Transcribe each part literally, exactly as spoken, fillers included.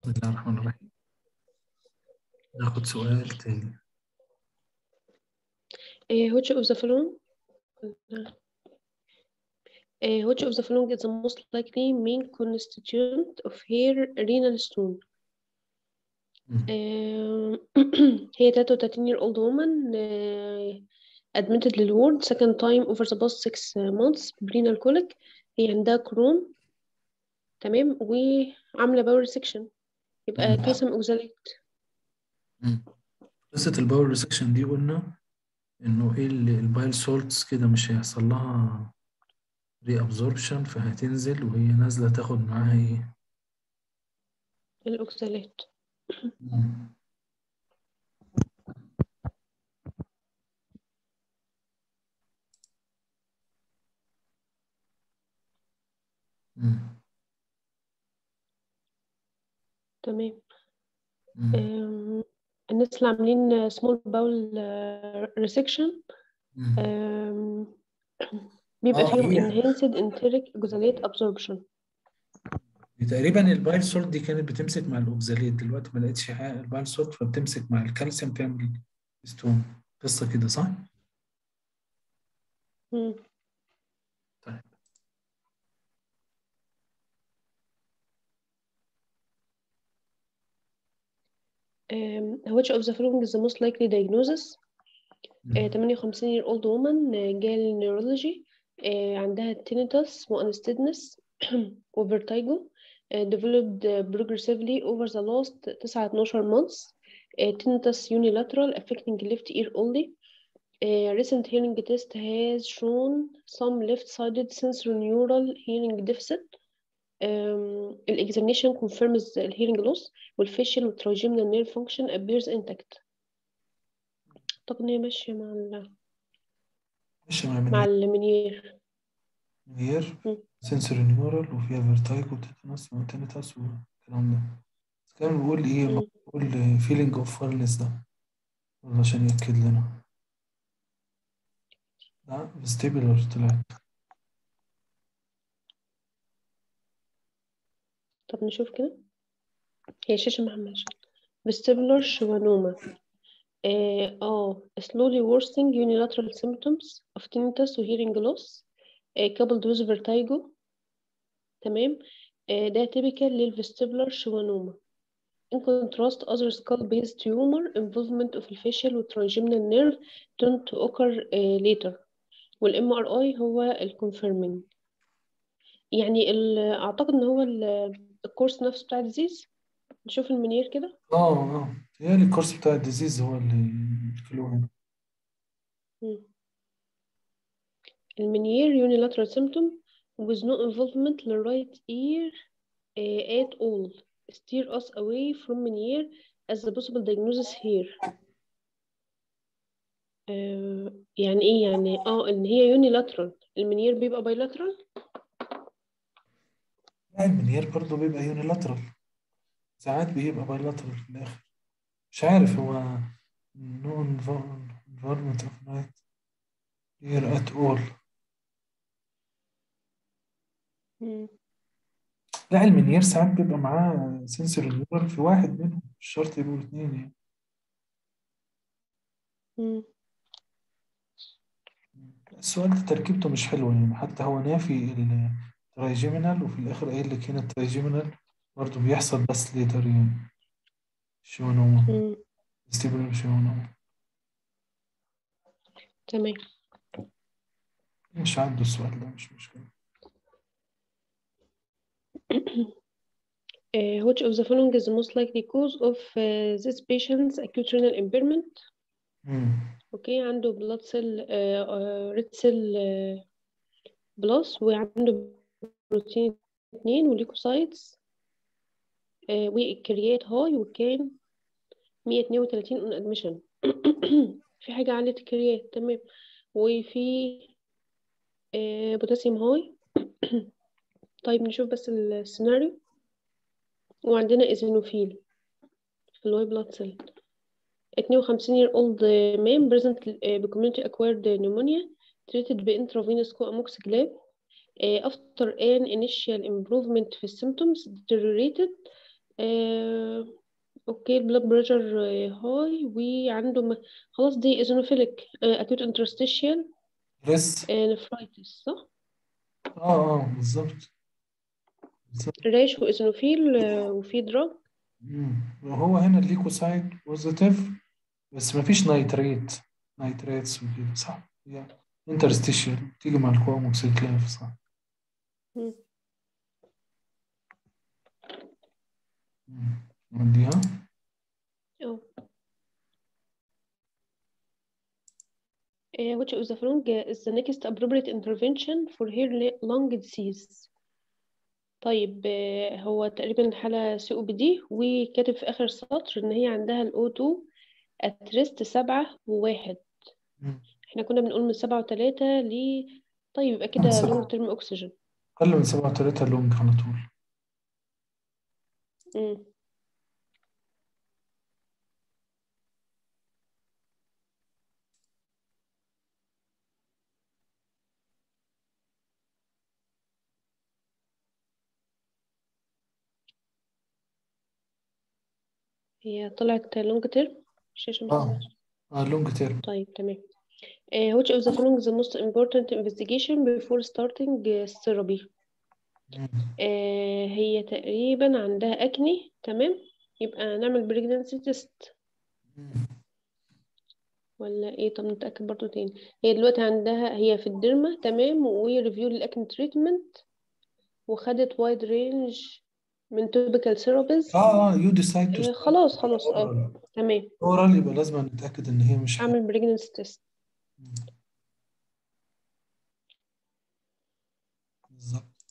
بسم الله الرحمن الرحيم. ناخد سؤال تاني. Uh, which of the following uh, which of the following is the most likely main constituent of hair renal stone? مم. Uh, هي تلاتة وتلاتين year old woman uh, admitted للward second time over the past six months renal colic. هي عندها كرون، تمام، وعاملة باور سيكشن، يبقى مم. كالسيوم اوكزاليت. مم. قصة الباور ريسكشن دي قلنا إنه إيه ال- البايل سولتس كده مش هيحصل لها ري أبزوربشن، فهتنزل وهي نازلة تاخد معاها إيه؟ الاوكزاليت. مم. مم. تمام. مم. um, الناس اللي عاملين small bowel uh, resection مم. um, بيبقى اه فيهم هي enhanced enteric oxalate absorption. تقريبا البايل سولت دي كانت بتمسك مع الأوكزاليت، دلوقتي ما لقيتش حاجة البايل سولت فبتمسك مع الكالسيوم تعمل ستون، قصة كده صح؟ مم. طيب. Um, which of the following is the most likely diagnosis? uh, مم. تمانية وخمسين year old woman uh, جال neurology uh, عندها tinnitus وانستيدنس وvertigo uh, developed uh, progressively over the last تسعة اتناشر months. uh, tinnitus unilateral affecting left ear only. uh, recent hearing test has shown some left-sided sensorineural hearing deficit. um, examination confirms the hearing loss والfacial والtrigeminal nerve function appears intact. أعتقد إن هي ماشية مع ال ماشي مع مع منير. المنير. منير مم. سنسوري نيورال وفيها فيرتايجو وتيتانوس وتينيتاس والكلام ده. بس كان بيقول ايه، ما مم. بيقول فيلينج اوف فارنس ده والله عشان يأكد لنا. لا فيستيبولر طلعت. طب نشوف كده. هي شاشة محمد. vestibular schwannoma. اه آه، slowly worsening unilateral symptoms of tinnitus و hearing loss آه coupled with vertigo. تمام. آه ده typical للvestibular schwannoma. In contrast, other skull-based tumor involvement of the facial و trigeminal nerve tend to occur uh, later. وال إم آر آي هو ال confirming. يعني ال- أعتقد إن هو ال- الكورس نفسه بتاع الديزيز. نشوف المنير كده. اه اه هي الكورس بتاع الديزيز هو اللي الكيلو هنا. مم. المنير unilateral symptom with no involvement to the right ear uh, at all. Steer us away from Meniere as the possible diagnosis here. uh, يعني ايه يعني اه ان هي unilateral. المنير بيبقى bilateral. لا المنير برضه بيبقى يونيلاترال، ساعات بيبقى بايلاترال في الآخر. مش عارف هو no involvement of right ear at all. مم. لا المنير ساعات بيبقى معاه سنسور نيورال في واحد منهم، مش شرط يبقوا الاثنين يعني. مم. السؤال ده تركيبته مش حلوة يعني، حتى هو نافي الترايجيمينال وفي الآخر قايل لك هنا الترايجيمينال برضه بيحصل بس ليتر يعني. شيوانوما مم. ستيبل شيوانوما. تمام. مش عنده السؤال ده مش مشكلة. uh, which of the following is the most likely cause of uh, this patient's acute renal impairment? مم. اوكي، عنده blood cell uh, uh, red cell uh, plus وعنده بروتين اتنين وليكوسايتس uh, والكريات هاي وكان مية اتنين وتلاتين on admission. في حاجة عالية الكريات، تمام، وفي uh, بوتاسيوم هاي. طيب نشوف بس السيناريو. وعندنا ايزينوفيل في الواي بلاد سيل. اتنين وخمسين year old man present ب community acquired pneumonia treated ب intravenous coamoxiclav. after an initial improvement في symptoms deteriorated آه، اوكي البلاد بريشر هاي وعنده م... خلاص دي ايزونوفيليك اكيوت انترستيشيال ريس. نفرايتس صح. اه اه بالظبط بالظبط. راش وايزونوفيل آه، وفي دراج. مم. وهو هنا الليكوسايد بوزيتيف، بس مفيش نايتريت، نايتريتس وكده صح؟ هي انترستيشيال تيجي مع الكواموكسيكلاف صح؟ مم. مم. نديها. اه آه، which of the following is the next appropriate intervention for hair lung disease. طيب آه، هو تقريبا حالة سي او بي دي وكاتب في آخر سطر إن هي عندها الأو تو اتريست سبعة وواحد. مم. احنا كنا بنقول من سبعة وتلاتة ل طيب يبقى من كده لونج سبعة، تيرم أكسجين. أقل من سبعة وتلاتة لونج على طول. مم. هي طلعت لونج تيرم الشاشة اه محمد. اه لونج تيرم. طيب تمام. Uh, which of the following is the most important investigation before starting uh, therapy. uh, هي تقريبا عندها أكني تمام. يبقى نعمل pregnancy test ولا ايه؟ طب نتأكد برضو تاني. هي دلوقتي عندها هي في الديرما تمام وريفيو للأكني تريتمنت وخدت وايد رينج من توبيكال ثيرابيز. اه اه يو ديسايد تو آه ستارت خلاص خلاص اه اورال. تمام. اورال يبقى لازم نتأكد ان هي مش حاجة. أعمل pregnancy test. بالظبط.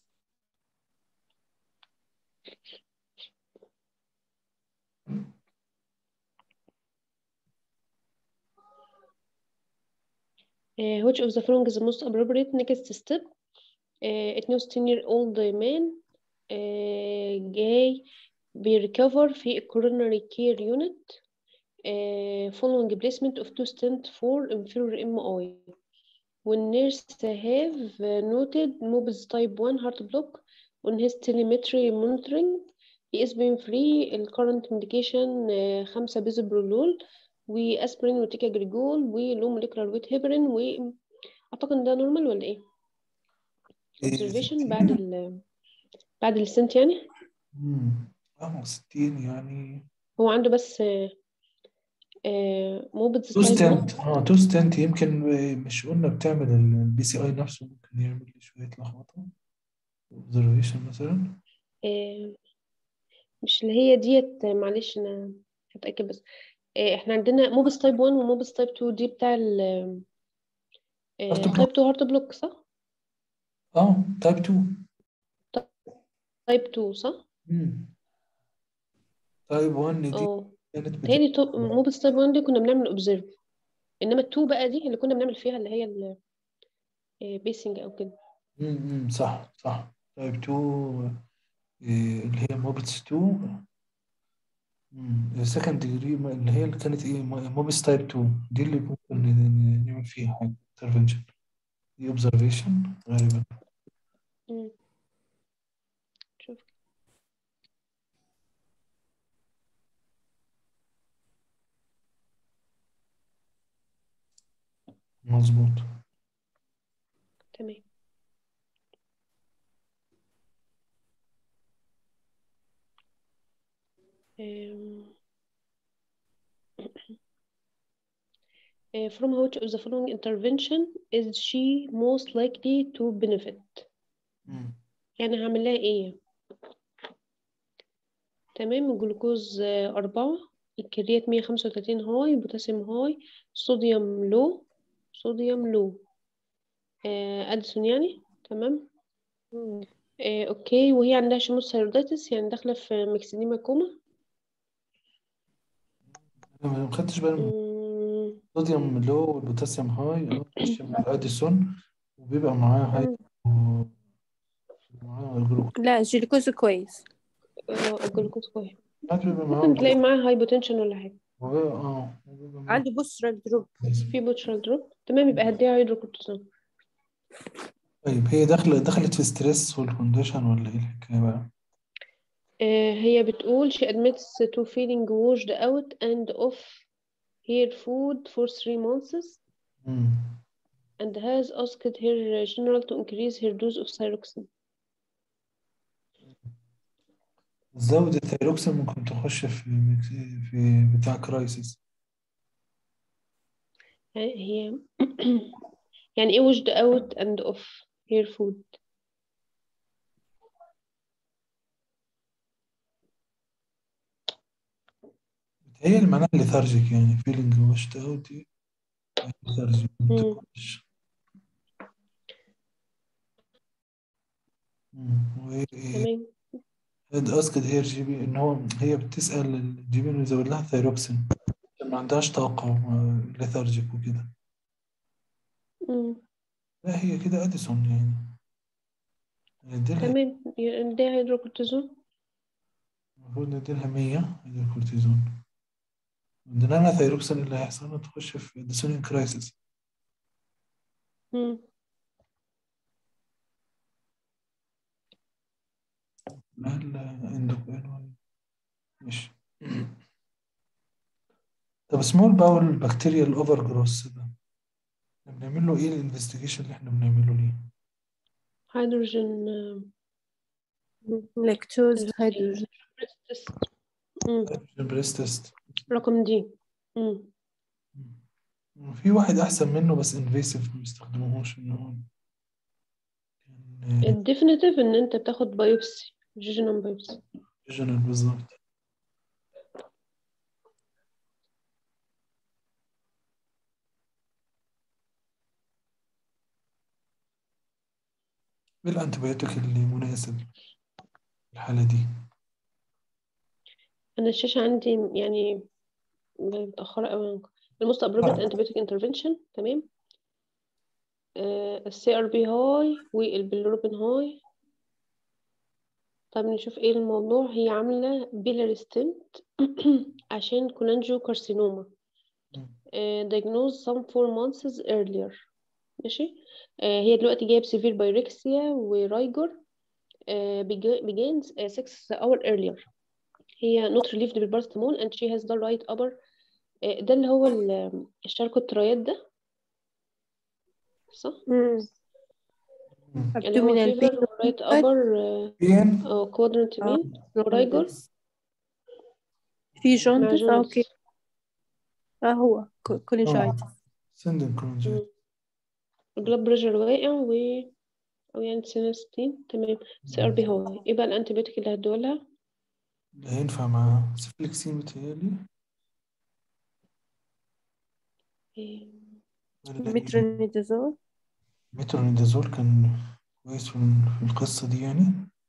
uh, which of the following is the most appropriate next step. uh, اتنين year old man uh, جاي بيريكفر في coronary care unit uh, following placement of two stent for inferior M I. والنيرس have noted Mobs type one heart block on his telemetry monitoring. He is being free ال current medication uh, خمسة بيزبرولول واسبرين وتيكاجريجول ولو molecular weight heparin. وأعتقد إن ده normal ولا إيه؟ إيه observation بعد ستين. ال بعد السنت يعني. امم اه ستين يعني. هو عنده بس موبتس تو تايب واحد. ستنت اه تو ستنت يمكن. آه، مش قلنا بتعمل البي سي اي نفسه ممكن يعمل لي شوية لخبطة. اوبزرفيشن مثلا. مش اللي هي ديت معلش أنا هتأكد بس. آه، احنا عندنا موبس تايب واحد وموبس تايب اتنين دي بتاع ال هارت تايب بلوك. اتنين هارت بلوك صح؟ اه تايب تو. تايب اتنين صح؟ امم تايب واحد دي اه كانت بتبقى. تهيألي موبس تايب واحد دي كنا بنعمل اوبزرف، انما اتنين بقى دي اللي كنا بنعمل فيها اللي هي البيسنج او كده. امم صح صح تايب تو. إيه اللي هي موبس تو. سكند ديجري اللي هي اللي كانت ايه موبس تايب تو دي اللي ممكن ن- نعمل فيها حاجة انترفنشن. دي اوبزرفيشن غالبا. مم. شوف مظبوط. تمام. Um, uh, from which of the following intervention is she most likely to benefit. مم. يعني هعمل لها ايه؟ تمام الجلوكوز آه، أربعة، الكريات مية خمسة وتلاتين هاي، بوتاسيوم هاي، صوديوم لو، صوديوم لو آه، أديسون يعني تمام. مم. آه، أوكي وهي عندها شموس ثايرويديتس يعني داخلة في ميكسيديما كوما. انا ما خدتش بالي من مم، الصوديوم لو والبوتاسيوم هاي اه ماشي مع الاديسون، وبيبقى معاه هاي مم. معاه الجلوكوز. لا الجلوكوز كويس. آه، الجلوكوز كويس. ساعات بيبقى ممكن معاه. تلاقي معاها هايبوتنشن ولا حاجة. اه وبيبقى معاه. عنده بوسترال دروب. في بوتشرال دروب تمام يبقى هديها هيدروكورتيزون. طيب هي دخلت دخلت في ستريس والكونديشن ولا ايه الحكايه بقى؟ آه هي بتقول she admits to feeling washed out and off her food for three months مم. and has asked her general to increase her dose of thyroxine. زود الثيروكسين ممكن تخش في في بتاع كرايسيس. يعني هي يعني ايه washed out and off her food؟ هي المعنى ليثارجيك يعني فيلينج واشت اوت دي ليثارجيك ما مم. بتاكلش. وهي تمام. هاد اسكت هي الجي بي ان هو هي بتسأل الجي بي انه يزود لها ثيروكسين عشان ما عندهاش طاقة ليثارجيك وكده. مم. لا هي كده اديسون يعني نديلها تمام يعني ده هيدروكورتيزون. المفروض نديلها مية ادي الكورتيزون. عندنا لها ثيروكسين اللي هيحصل لها تخش في اديسونين كرايسيس. مم. لا الاندوكرين مش. طب سمول باول بكتيريال اوفر جروس ده بنعمل له ايه الانفستيجيشن اللي احنا بنعمله ليه؟ هيدروجين لاكتوز هيدروجين. مم. بريس تيست. رقم دي. مم. في واحد احسن منه بس انفيسيف ما بيستخدموهوش ان هو كان الديفينيتيف ان انت بتاخد بايوبسي جيجينوم بايوبسي. ريجنال بالظبط. ايه الانتيبيوتيك اللي مناسب الحالة دي؟ انا الشاشة عندي يعني متأخرة قوي. الموست ابروبريت انتيبيوتيك انترفنشن. تمام. السي ار بي هاي والبيلروبين هاي. طب نشوف ايه الموضوع. هي عاملة بيلاري ستنت عشان كولانجيو كارسينوما. uh, diagnosed some four months earlier. ماشي. آه هي دلوقتي جايب سيفير بايركسيا ورايجر uh, begins uh, six hour earlier. هي not relieved بالبارستامول and she has the right upper uh, ده اللي هو الشاركوترايات ده صح؟ مم. اللي هو abdominal pain fever right upper فين؟ اه quadrant اه mean ورايجر jaundice. في مع جوندس اه اوكي. جونس. اه هو كولينجايتس. سندن كونجيت. البلاد بريشر واقع و او يعني سينستين. تمام. سي ار بي هو ايه بقى الانتيبيوتيك اللي هدولها؟ اللي هينفع مع سفلكسين بتهيألي إيه. ولا ايه؟ مترونيدازول. مترونيدازول كان كويس في في القصة دي يعني.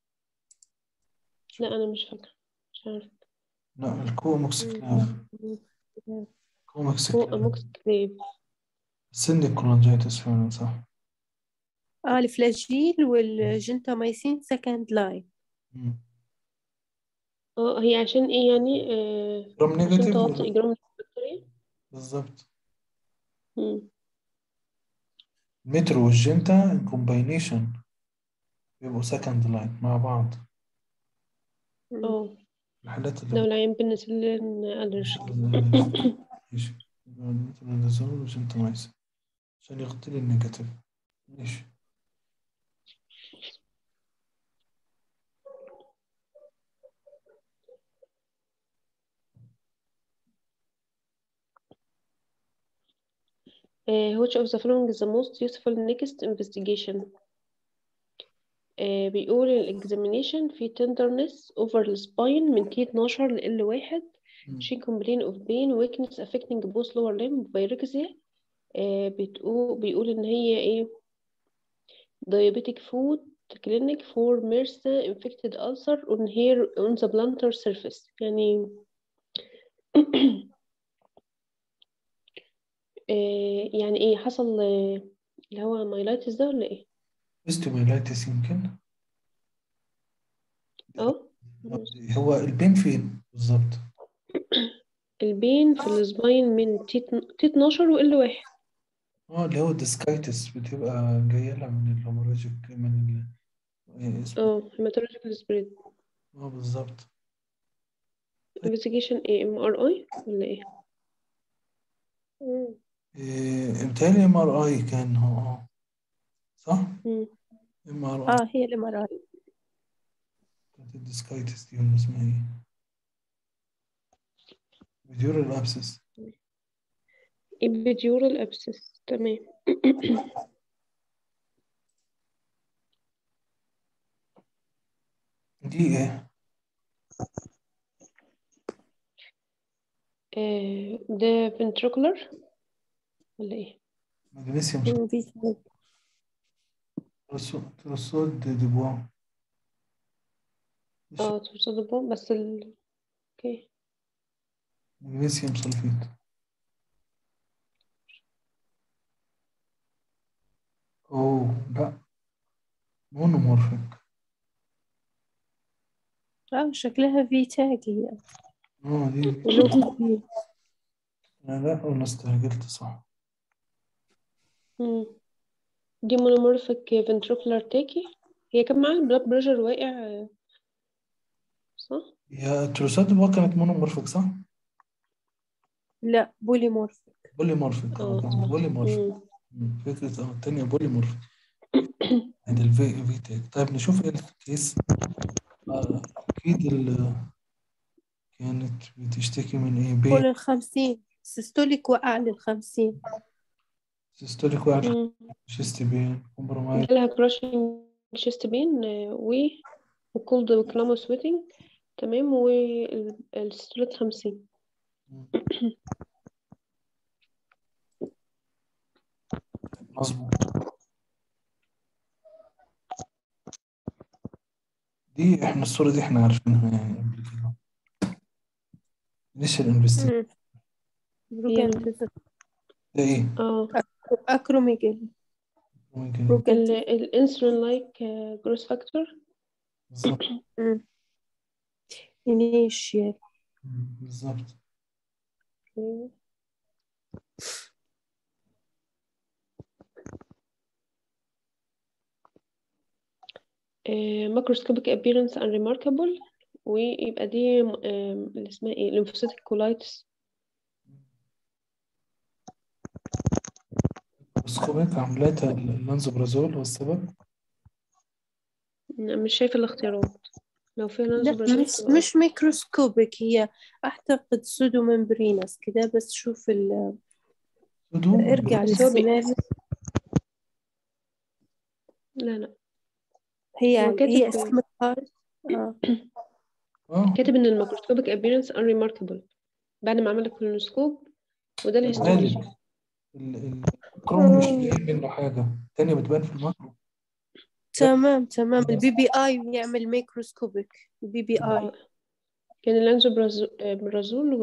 لا انا مش فاكره مش عارفه. لا الكوموكسيكلاف. هو كوموكسيكلاف اموكسيكليف. سندن كونجيتس فعلا صح. اه الفلاجيل والجنتاميسين سكند لاين. مم. اه هي عشان ايه يعني آه جرام عشان نيجاتيف توطي ولا اجرام البكتيريا. بالظبط. مم. المترو والجنتا كومباينيشن بيبقوا سكند لاين مع بعض. اه الحالات اللي لو بت- العين بالنسبة ألرجيك. ماشي المترونيدازول وجنتاميسين عشان يغطي لي النيجاتيف. ماشي. uh, which of the following is the most useful next investigation. uh, بيقول الاكزامينيشن في tenderness over the spine من تي اتناشر ل إل واحد. مم. she complain of pain weakness affecting both lower limb pyrexia. uh, بتقول بيقول ان هي ايه diabetic foot clinic for M R S A infected ulcer on her on the plantar surface يعني آه يعني ايه حصل آه اللي هو مايلايتس ده ولا ايه؟ استوميلايتس يمكن. اه هو البين فين بالظبط؟ البين في السباين من تي تي اتناشر و إل واحد. اه اللي هو الديسكايتس بتبقى جاية لها من الهموراجيك من ال... إيه اسمه اه هيماتولوجيكال سبريد. اه بالظبط. investigation ايه ام ار اي ولا ايه؟ مم. إيه بتهيألي ام ار اي كان هو اه صح؟ مم. ام ار اي اه هي الإمارات. كانت الديسكايتس دي ولا اسمها ايه؟ فيديورال ابسس. epidural abscess تمام. دي ايه؟ آه، ده ventricular ولا ايه؟ مغنيسيوم مم، في ثلاث. ترسود ديبوا. اه تصدقوا بس ال... اوكي. مغنيسيوم سلفيت. اوه لا، مونومورفيك. اه شكلها في تاج هي. اه دي ولو في لا لا انا استعجلت صح. مم. دي monomorphic ventricular tachy. هي كان معاها البلاد بريشر واقع آه، صح؟ هي تروسات ديبوا كانت مونومورفيك صح؟ لا بوليمورف. بوليمورفيك اه اه كانت بوليمورفيك. مم. مم، فكرة اه التانية بوليمورفيك. عند الفي في تاج. طيب نشوف ايه الكيس. آه، اكيد ال- كانت بتشتكي من ايه؟ فوق بين الخمسين سيستوليك وقع للخمسين. سيستوليك واحد، مم. شيست بين كومبرومايز. جالها crushing chest pain آه، و وكولد وكلامو سويتنج تمام والستريت خمسين. مظبوط. دي احنا الصورة دي احنا عارفينها يعني قبل كده. initial investigation. مم. هي بروجانتيزم. ده ايه؟ اه أكروميجالي. ممكن ايه؟ بروجانتيزم. الانسولين لايك جروس فاكتور. بالظبط. إنيشيال. مم، بالظبط. ماكروسكوبيك appearance unremarkable. ويبقى دي آم، اللي اسمها ايه lymphocytic colitis. سكوبيك عملتها اللانزوبرازول والسبب. مش شايفة الاختيارات. لو فيها لا لانزوبرازول مش تبقى مش ميكروسكوبيك هي. أعتقد سودو ممبرينس كده بس شوف ال... سودو ارجع بس هو بي... للسيناريو. لا لا هي هو هي كاتب اسم القارئ. آه. اه كاتب ان الماكروسكوبيك appearance unremarkable بعد ما عمل الكولونوسكوب وده الهيستولوجي. غالب ال- الكروم مش آه. باين منه حاجة تانية بتبان في الماكرو. تمام تمام البي بي اي يعمل ميكروسكوبيك. البي بي اي. اه كان اللانزوبرازول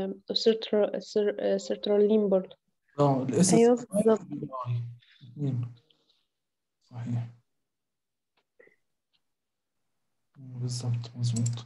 والسيرترالين برضه. اه الاس اس ايوه اي بالضبط. والبي بي اي الاثنين صحيح. مم، بالظبط مظبوط.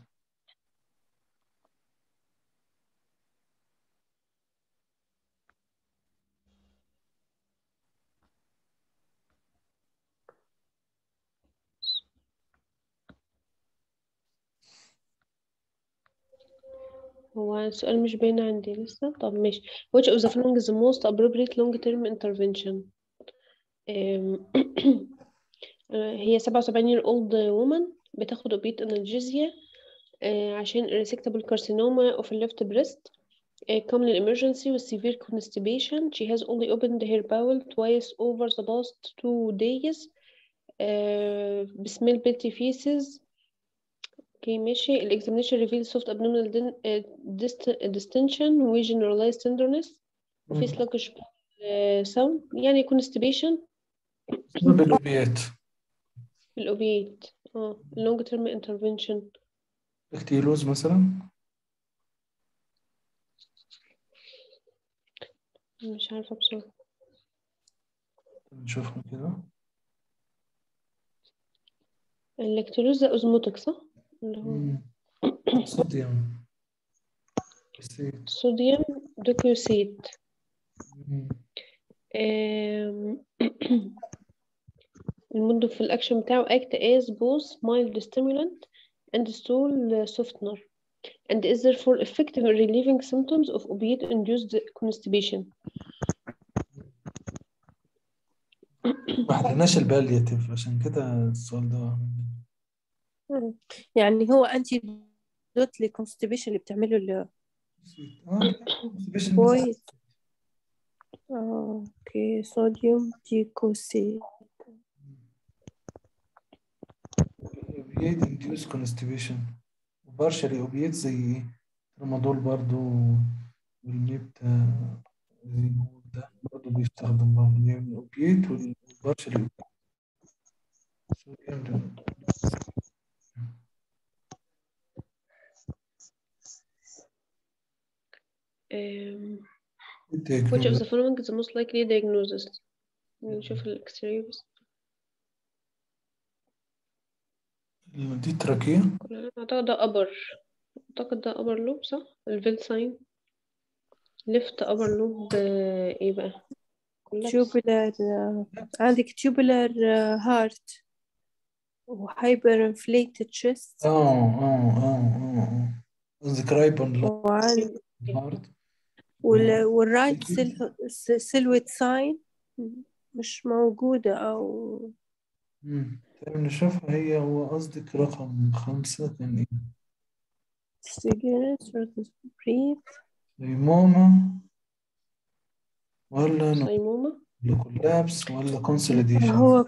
هو السؤال مش باين عندي لسه. طب ماشي. which of the following is the most appropriate long term intervention. أم، آه، هي سبعة وسبعين year old woman بتاخد opiate analgesia آه، عشان resectable carcinoma of the left breast. uh, common emergency with severe constipation. She has only opened her bowel twice over the past two days. Uh, smell pretty feces. اوكي ماشي. ال examination reveals soft abdominal din- uh, dist- distension و generalized tenderness وفي مم. sluggish uh, sound يعني constipation سبب الاوبيات. في الأوبيات. اه long term intervention. اكتيلوز مثلا. مش عارفة بصراحة. نشوفهم كده. اللاكتولوز ده اوزموتيك صح؟ اللي هو مم. صوديوم بسيط. صوديوم دوكيوسيت. مم. آم، المود في الأكشن بتاعه act as both mild stimulant and stool softener and is therefore effective in relieving symptoms of opiate-induced constipation. ما حلناش البالياتيف عشان كده السؤال ده. مم. يعني هو أنتي دوت للكونستيبيشن اللي بتعمله ال اه constipation بس. كويس. آه، أوكي صوديوم ديكوسي. opiate induced constipation وبارشلي اوبيات زي ايه؟ ترامادول برضو والميبتا زي ما هو ده برضو بيستخدم برضو يعني الاوبيات والبارشلي اوبيات. um, التاج which of the following is the most likely diagnosis؟ نشوف الإكس-راي بس. دي تراكية. أعتقد ده upper أعتقد ده upper lobe صح؟ الفيل ساين left upper lobe آه، إيه بقى؟ collapse. تيوبولار عندك تيوبولار هارت وهايبر انفليتد تشيست. اه اه اه اه اه قصدك رايبن وعن هارت. وال- والرايت سيل سيلويت ساين مش موجودة أو امم طيب نشوفها هي. هو قصدك رقم خمسة كان ايه؟ cigarettes or breathe. ليموما ولا نو- سايموما. ولا كولابس ولا كونسوليديشن؟ هو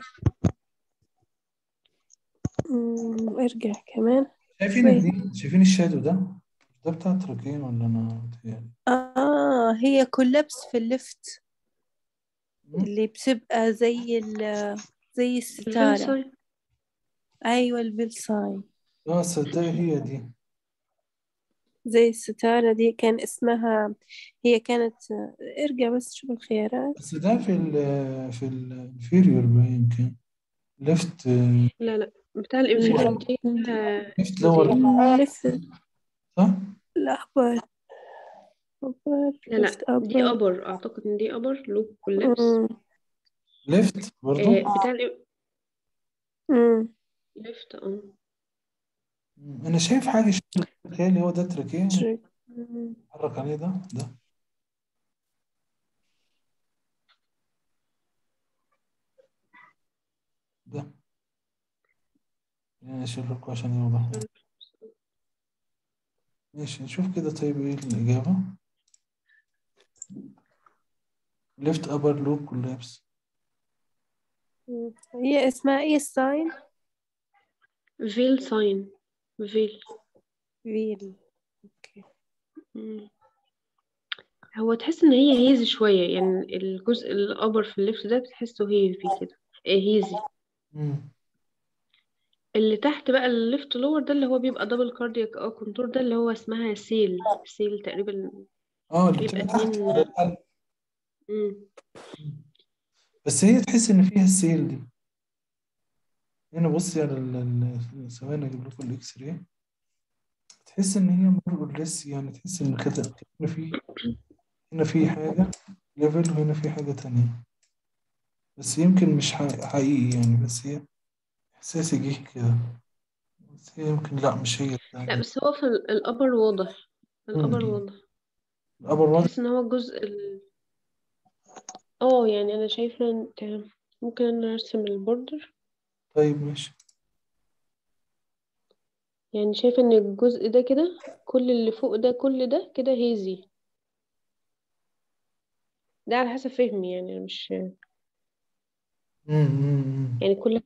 مم، ارجع كمان شايفين شوي. دي؟ شايفين الشادو ده؟ ده بتاع تراكين ولا انا بتهيألي؟ آه هي كولابس في الليفت مم. اللي بتبقى زي ال زي الفيل الستارة. ساين. أيوة الفيل ساين اه صدق هي دي. زي الستارة دي كان اسمها. هي كانت ارجع بس شوف الخيارات. بس ده في ال في الانفيريور باين كان ليفت لا لا بتاع الانفيريور دي آه، ليفت لور زي ليفت صح؟ الأخبار أخبار لا ليفت لا دي أبر. upper أعتقد إن دي upper lobe collapse. ليفت برضو. آه، بتاع ال left اه مم. انا شايف حاجة شادو بتهيألي هو ده تراكين اتحرك عليه ده ده ده يعني اشيل لكم عشان يوضح. ماشي نشوف كده. طيب ايه الإجابة؟ ليفت ابر لوب كولابس. هي اسمها ايه الساين؟ veil sign veil. فيل. اوكي. مم. هو تحس ان هي هيزي شوية يعني الجزء الأبر في الليفت ده بتحسه هيزي كده آه، هيزي. مم. اللي تحت بقى الليفت لور ده اللي هو بيبقى دبل كاردياك او كونتور ده اللي هو اسمها سيل سيل تقريبا. اه اللي بيبقى بتبقى تحت اتنين. على القلب. مم. مم. بس هي تحس ان فيها السيل دي. هنا بصي على ال- ال- ثواني اجيب لكم الاكس راي. تحس ان هي مور لسه يعني تحس ان كده هنا في هنا في حاجة ليفل وهنا في حاجة تانية. بس يمكن مش حقيقي حقيقي يعني. بس هي احساسي جه كده. بس هي يمكن لا مش هي بتاع لا دي. بس هو في ال- الأبر واضح. الأبر مم. واضح. الابر واضح. تحس ان هو الجزء ال... اه يعني انا شايفة انت ممكن انا ارسم البوردر. طيب ماشي. يعني شايفة ان الجزء ده كده كل اللي فوق ده كل ده كده هيزي. ده على حسب فهمي يعني أنا مش مم. مم. يعني كل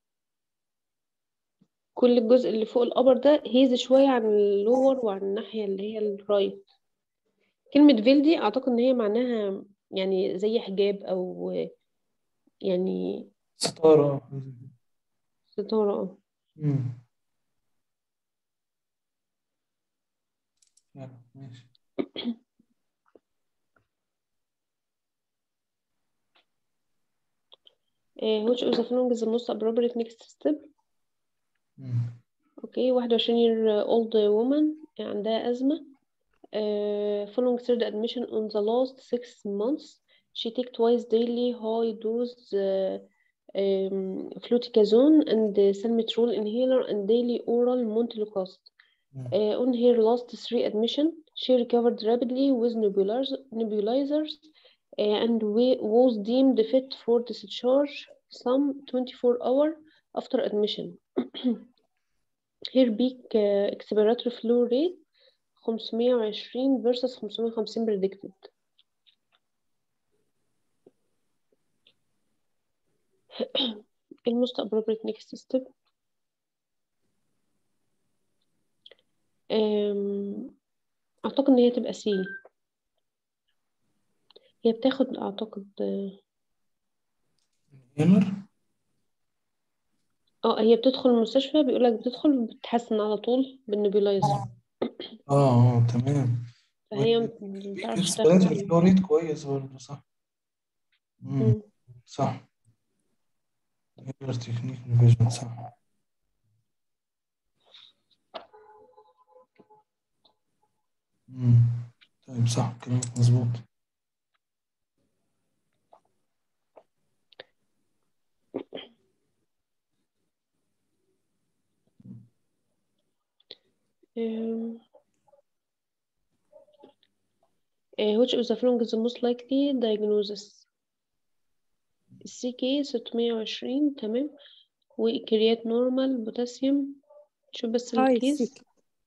كل الجزء اللي فوق الأبر ده هيزي شوية عن اللور وعن الناحية اللي هي الرايت. كلمة فيل دي أعتقد إن هي معناها يعني زي حجاب أو يعني ستارة. ستارة اه. مم. يلا ماشي. آه، which of the following is the most appropriate next step؟ مم. اوكي واحد وعشرين year old woman عندها أزمة. آه، following third admission on the last six months she take twice daily high dose uh, um, fluticasone and salmeterol inhaler and daily oral montelukast. مم. Uh, on her last three admission, she recovered rapidly with nebulizers, nebulizers uh, and we- was deemed fit for discharge some twenty-four hours after admission. Her peak uh, expiratory flow rate خمسمية وعشرين versus خمسمية وخمسين predicted. الموست appropriate next step. أم، أعتقد إن هي تبقى سي. هي بتاخد أعتقد هيلر. اه هي بتدخل المستشفى، بيقولك بتدخل بتتحسن على طول بالنبيلايزر، اه اه تمام. فهي والبيك مبتعرفش تاخد اكسبيراتوري ال- فلو ريت كويس برضه، صح. مم. مم. صح. هيلر تكنيك فيجن، صح. مم. طيب صح، كلامك مظبوط. أم، آه، which of the following is the most likely diagnosis؟ السي كي ستمية وعشرين تمام، وكريات نورمال بوتاسيوم. شوف بس هاي الكيس. سيك.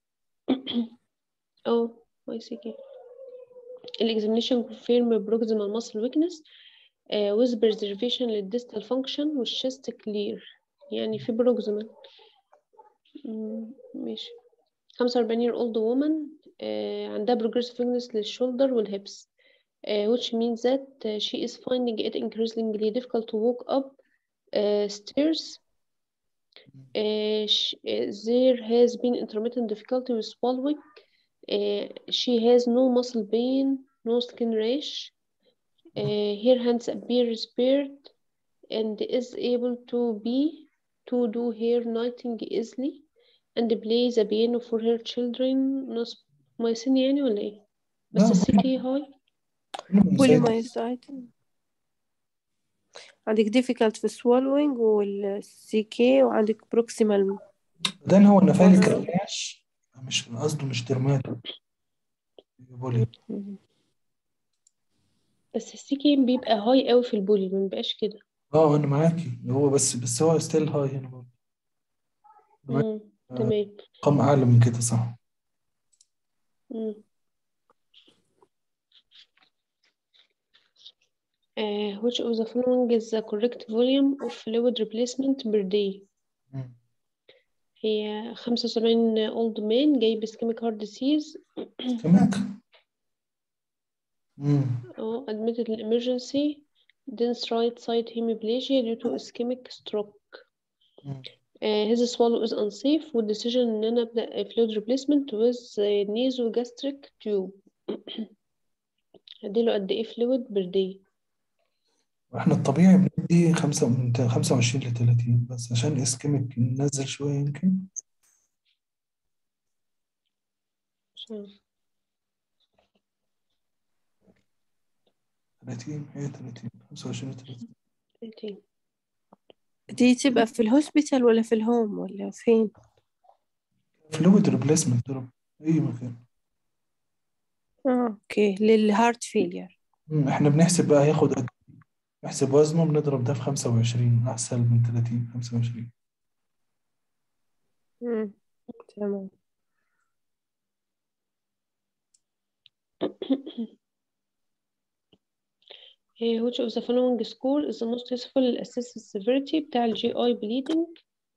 اه واي سي كي. الاكزامينيشن confirm proximal muscle weakness uh, with preservation للديستال function والchest clear، يعني في proximal. مم، ماشي. خمسة وأربعين year old woman uh, عندها progressive weakness للشولدر والhips uh, which means that uh, she is finding it increasingly difficult to walk up uh, stairs. Uh, sh- uh, there has been intermittent difficulty with swallowing. Uh, she has no muscle pain, no skin rash. Uh, her hands appear spared and is able to be to do her knitting easily and play the piano for her children. نص مايسين يعني ولا ايه؟ بس لا، السكي هاي. بوليمايسايت. عندك difficult في swallowing والسي كي، وعندك proximal. بعدين هو النفايل muscle. كرناش، مش قصده مش ترماتو بولي. بس السكي بيبقى هاي قوي في البولي، ما بيبقاش كده. اه انا معاكي، هو بس بس هو ستيل هاي هنا برضه. مم. تمام. رقم اعلى من كده، صح. مم. Uh, which of the following is the correct volume of fluid replacement per day؟ مم. هي خمسة وسبعين old man جايب ischemic heart disease. كمان. مم. اه admitted in emergency dense right side hemiplegia due to ischemic stroke. مم. Uh, his swallow is unsafe والديسيجن ان انا ابدا fluid replacement with nasogastric tube. هديله قد ايه fluid per day؟ واحنا الطبيعي بندي خمسة من خمسة وعشرين ل ثلاثين، بس عشان اسكيميك ننزل شوية يمكن. عشان ثلاثين، هي ثلاثين، خمسة وعشرين ل ثلاثين. ثلاثين. دي تبقى في الهوسبيتال ولا في الهوم ولا فين؟ فلويد ريبليسمنت ضرب اي مكان. اه اوكي، للهارت فيلير. مم. احنا بنحسب بقى هياخد قد ايه، نحسب وزنه بنضرب ده في خمسة وعشرين، احسن من ثلاثين، خمسة وعشرين. امم تمام. Eh, which of the following score is the most useful للأساس السيفيريتي بتاع الجي اي bleeding؟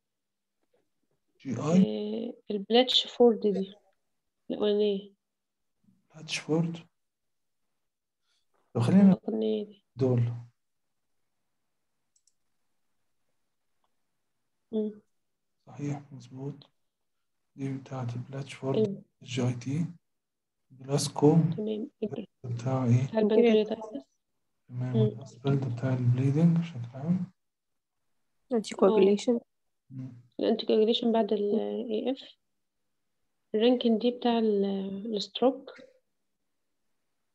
جي اي eh, البلاتشفورد دي الأولانية. هاتشفورد. لو خلينا أعتقد إن هي دي. دول. مم. صحيح مظبوط، دي بتاعت البلاتشفورد. ال- جي اي تي. جلاسكو تمام الج- بتاع ايه؟ بتاع البنكرياتايتس. تمام. مم. والاسبلد بتاع البليدنج بشكل عام. انتي اه كواجوليشن. مم. الانتيكوagulation بعد ال إيه إف. الرانكين دي بتاع ال- الستروك.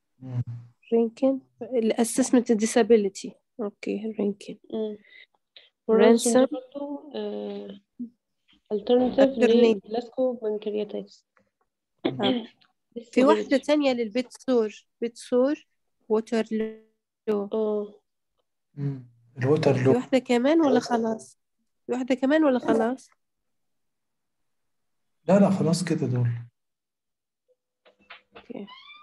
رينكن الاسسمنت disability. اوكي الرينكن. مم. والرانسون رانسون دي برضه آه alternative أترني للبلاسكو بنكرياتايتس. آه. لسه في ما واحدة جابتش. تانية للبتسور بتسور ووترلو. اه مم. في الوترلو. واحدة كمان ولا خلاص؟ في واحدة كمان ولا خلاص؟ لا لا خلاص كده دول. اوكي.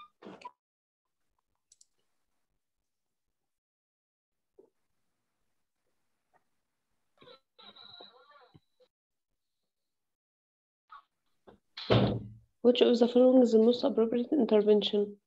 which of the following is the most appropriate intervention؟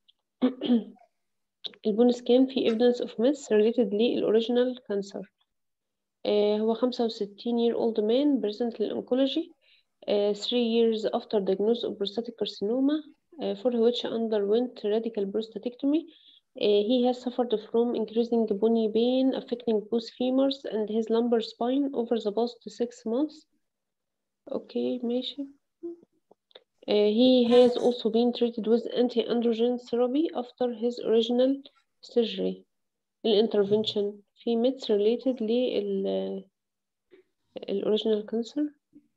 البون سكان في evidence of myths related للأوريجينال كانسر. آه هو خمسة وستين year old man present للأنكولوجي uh, three years after diagnosis of prostatic carcinoma uh, for which underwent radical prostatectomy. Uh, he has suffered from increasing bony pain affecting both femurs and his lumbar spine over the past six months. Okay, ماشي. Uh, he has also been treated with anti-androgen therapy after his original surgery. الانترفنشن في myths related لل الأوريجينال كانسر.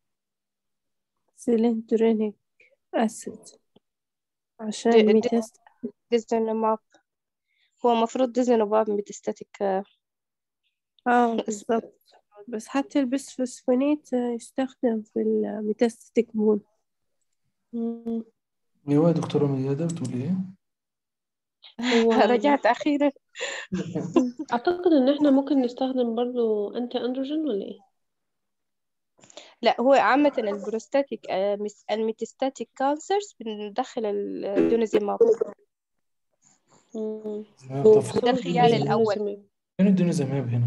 سيلندرينيك أسيد عشان دي- دي- ميتاست. ديزنماب هو المفروض ديزنماب ميتاستاتيك. اه بالظبط. بس حتى البسفوسفونات يستخدم في الميتاستاتيك بون. مم. ايوه يا دكتورة ميادة بتقول ايه؟ هو رجعت أخيرا. أعتقد إن إحنا ممكن نستخدم برضو أنتي أندروجين ولا إيه؟ لا هو عامة البروستاتيك آه، مس- الميتاستاتيك كانسرز بندخل الدونيزيماب. مم. زماب. طب فين ده الخيار الدنيا الأول. الدونيزيماب. فين الدنيا زماب هنا؟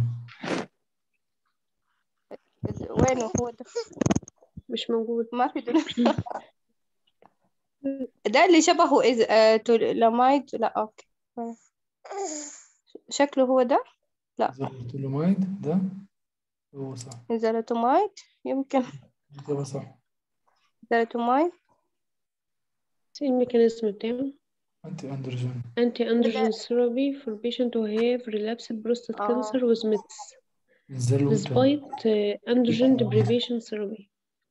وينه هو ده؟ مش موجود. ما في دونيزيماب. ده اللي شبهه إز... آه... تولامايد. لا أوكي، شكله هو ده. لا زولوتولومايد ده هو صح. زالوتومايد يمكن. كده صح. زالوتومايد إيه الميكانيزم بتاعه؟ انتي اندروجين. أنتي ده أندروجين therapy for patient who have relapsed prostate آه. cancer with myths الزلوتة. despite uh, androgen deprivation therapy.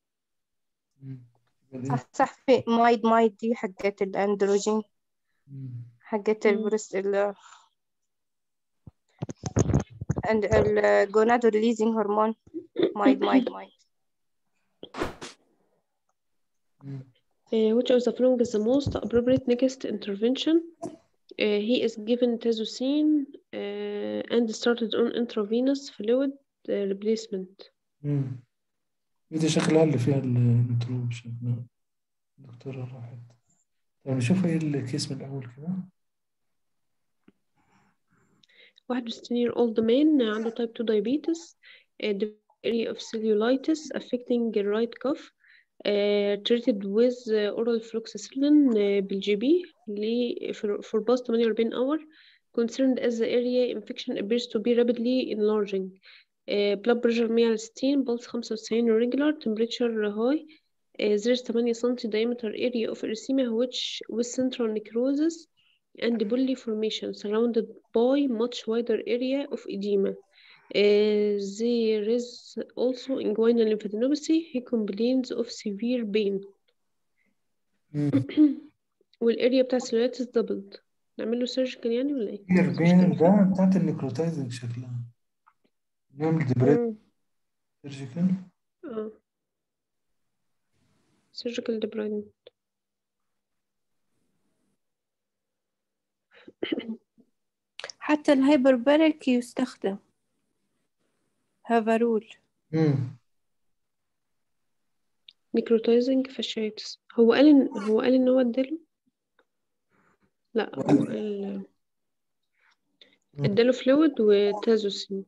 صح صح، في مايد مايد دي حقت الأندروجين، حقت مم. البروست ال الجونادو ريليزنج هرمون. مايد مايد مايد Uh, which of the following is the most appropriate next intervention? Uh, he is given tazocine uh, and started on intravenous fluid uh, replacement. امم دي شكلها اللي فيها الانترو شكلها. الدكتورة راحت. طب نشوف ايه الكيس من الأول كده. واحد وستين year old man عنده type two diabetes, uh, degree of cellulitis affecting the right cuff, uh, treated with uh, oral fluoxetine uh, بالجي بي for, for past ثمانية وأربعين hour, concerned as the area infection appears to be rapidly enlarging. uh, blood pressure مية على ستين, pulse خمسة وتسعين regular, temperature high, uh, there is ثمانية سنتي diameter area of erythema which with central necrosis and bully formation surrounded by much wider area of edema. Uh, there is also inguinal lymphadenopathy. He complains of severe pain. والاريا بتاع السيلوليتس دبلد. نعمل له سيرجيكال يعني ولا ايه؟ هي بس مش البين كده. ده بتاعت النيكروتايزنج شكلها. نعمل دبريد مم. سيرجيكال. اه سيرجيكال ديبرايدمنت. حتى الهايبرباريك يستخدم هافارول. امم نيكروتايزنج فاشيتس. هو قال ان هو قال ان هو اداله. لا هو قال اداله فلويد وتازوسين.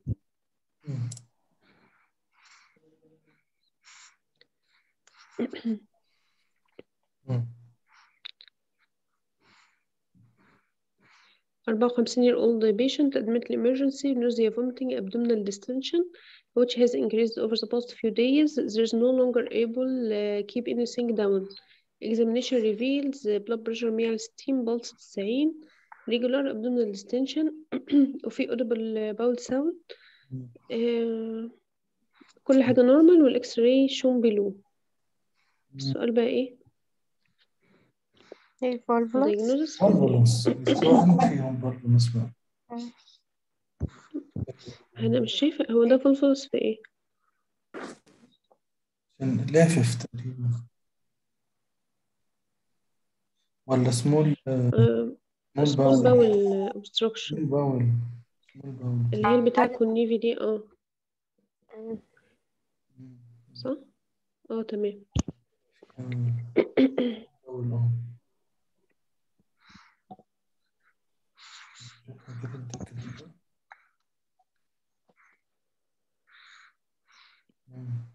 أربعة وخمسين year old patient admitted emergency nausea vomiting abdominal distension which has increased over the past few days. There is no longer able uh, keep anything down. Examination reveals uh, blood pressure مية على ستين, pulse تسعين, regular abdominal distension وفي audible bowel sound. uh, كل حاجة نورمال والاكس راي شون بلو. مم. السؤال بقى ايه؟ ايه فالفلس. diagnosis. فالفولنس هو أنهي فيهم فالفولنس بقى؟ انا مش شايفة هو ده فلفلس في ايه. عشان لافف تقريبا ولا سمول آه سمول small باول bowel obstruction سمول باول سمول باول اللي هي البتاع كونيفي دي. اه صح. اه تمام. باول اه كده نتأكد منها. مم.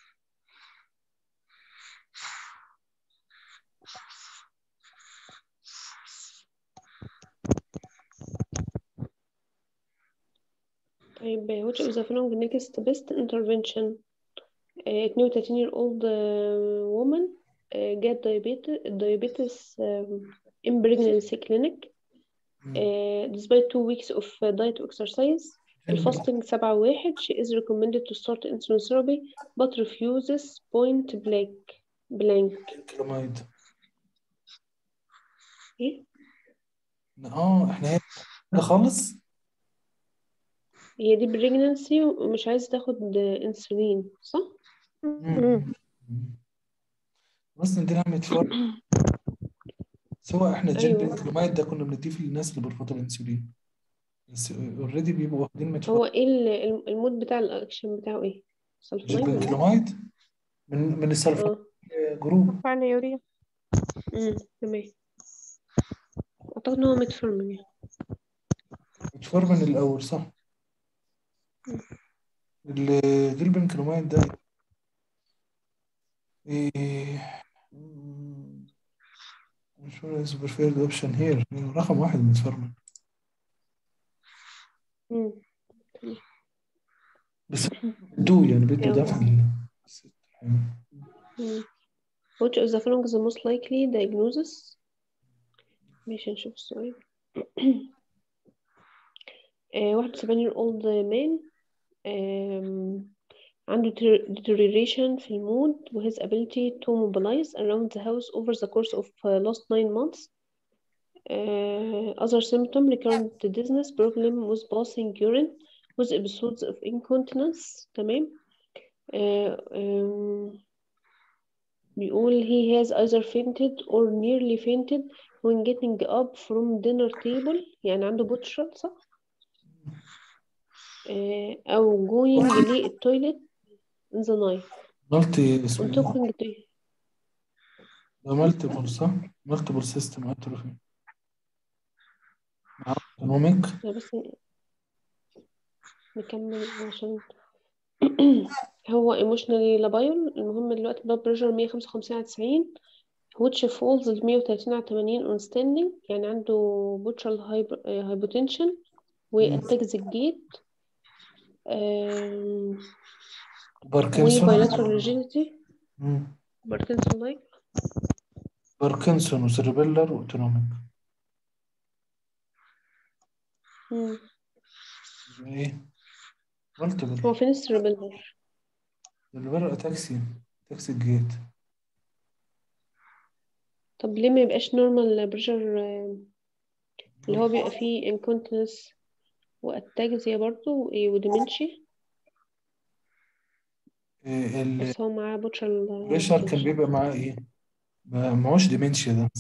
طيب which of the following next best intervention. آه، اتنين وتلاتين year old uh, woman uh, get diabetes diabetes um, in pregnancy clinic مم. uh, despite two weeks of uh, diet exercise. الفاستنج سبعة واحد. She is recommended to start insulin therapy but refuses point blank blank. كلامايد. ايه اه احنا هنا كده خالص. هي دي pregnancy ومش عايزة تاخد انسولين صح؟ مم. مم. بس ندينا متفرج سواء احنا الجيل ايوه بنكلومايد ده كنا بنديه للناس اللي بيرفضوا الانسولين بس اوريدي بيبقوا واخدين متفرج. هو ايه ال- المود بتاع الاكشن بتاعه ايه؟ الجيل سلفونايد ولا ايه؟ بنكلومايد من من السلفونيل اه جروب. فعل يوريا. امم تمام. اعتقد ان هو متفورمين يعني. متفورمين الاول صح. مم. الجيل بنكلومايد ده ايه مش is preferred option here رقم واحد متفورمين مم. بس بدو يعني بده أيوة. دفع ال- الست. مم. which of the following is the most likely diagnosis. ماشي نشوف السؤال. آه، واحد وسبعين year old man آم، عنده ter- deterioration في المود و his ability to mobilize around the house over the course of uh, last nine months. Uh, other symptom recurrent dizziness, problem with passing urine with episodes of incontinence. تمام. آه، آم، بيقول he has either fainted or nearly fainted when getting up from dinner table. يعني عنده بوتشر صح. آه، أو going للتويلت in the night مالتي when اسمه ايه؟ talking to. ده مالتيبل صح؟ مالتيبل سيستم اتروفي مع اوتونوميك. لا بس نكمل عشان هو emotionally labile. المهم دلوقتي blood pressure مية وخمسة وخمسين على تسعين which falls ل مية وتلاتين على تمانين on standing. يعني عنده butchral hyper- آه، hypotension واتجز الجيت و باركنسون. bilateral rigidity مم. Parkinson like. باركنسون وسيربيلر واوتونوميك. مم. ايه؟ مالتيبل. هو فين السيربيلر؟ اللي بره تاكسي تاكسي الجيت. طب ليه ما يبقاش normal pressure آه، اللي هو بيبقى فيه incontinence واتاجزيا برضو وديمنشيا إيه بس هو معاه بوتشال البريشر كان hypertension. بيبقى معاه ايه؟ ما معهوش ديمنشيا ده.